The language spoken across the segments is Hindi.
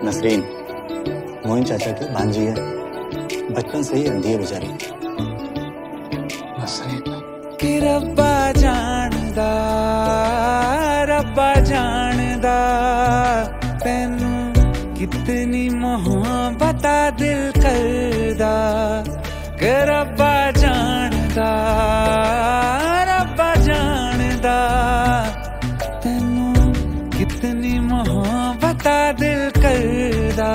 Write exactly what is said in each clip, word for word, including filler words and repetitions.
नसरीन मोइन चाचा की भांजी है, बचपन से ही अंधी है बेचारी। नसरीन कि रब्बा जानदा रब्बा जानदा तैनू कितनी मोहब्बत दिल करदा, कि रब्बा जानदा रब्बा जानदा तैनू कितनी मोहब्बत दिल करदा।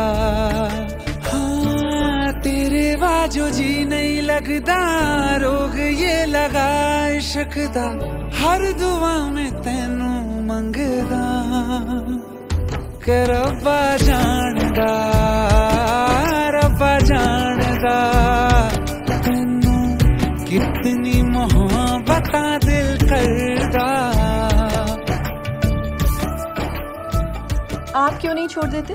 हाँ तेरे बाजो जी नहीं लगदा, रोग ये लगा इश्क दा, हर दुआ में तैनू मंगदा, कि रब्बा जानदा रब्बा जानदा तैनू कितनी मोहब्बत दिल करदा। आप क्यों नहीं छोड़ देते?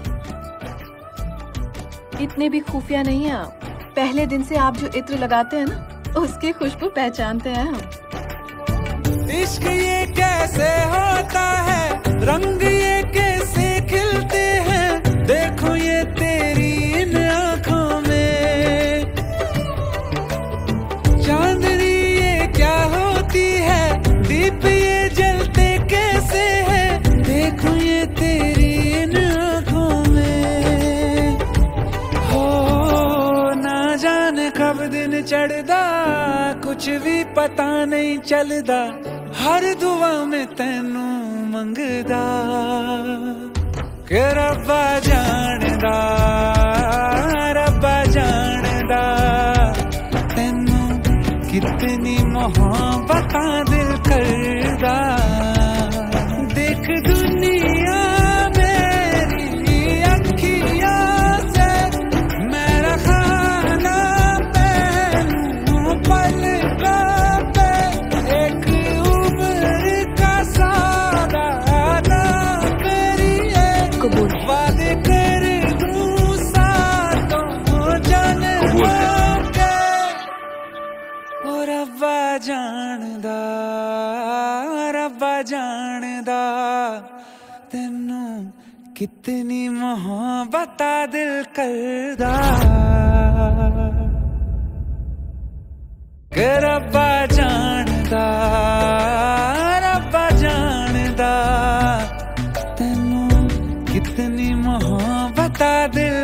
इतने भी खुफिया नहीं है आप। पहले दिन से आप जो इत्र लगाते हैं ना, उसकी खुशबू पहचानते हैं हम। इश्क ये कैसे होता है, रंग ये कैसे खिलते हैं, देखो ये तेरी इन आँखों में, चांदनी ये क्या होती है, दीप ये जलते कैसे हैं, देखो ये तेरी इन आँखों में। हो ना जाने कब दिन चढ़दा, कुछ भी पता नहीं चलदा, हर दुआ में तैनू मंगदा, कि रब्बा जानदा रब्बा जानदा तैनू कितनी मोहब्बत दिल करदा। देख दुनिया मेरी अखियां से मेरा खाना पहनू पलका पे, एक उम्र का सादा ना मेरी एक वादे कर दूं सातों जन्मों के, ओ रब्बा जानदा रब्बा जानदा तैनू कितनी मोहब्बत दिल करदा, कि रब्बा जानदा रब्बा जानदा तैनू कितनी मोहब्बत दिल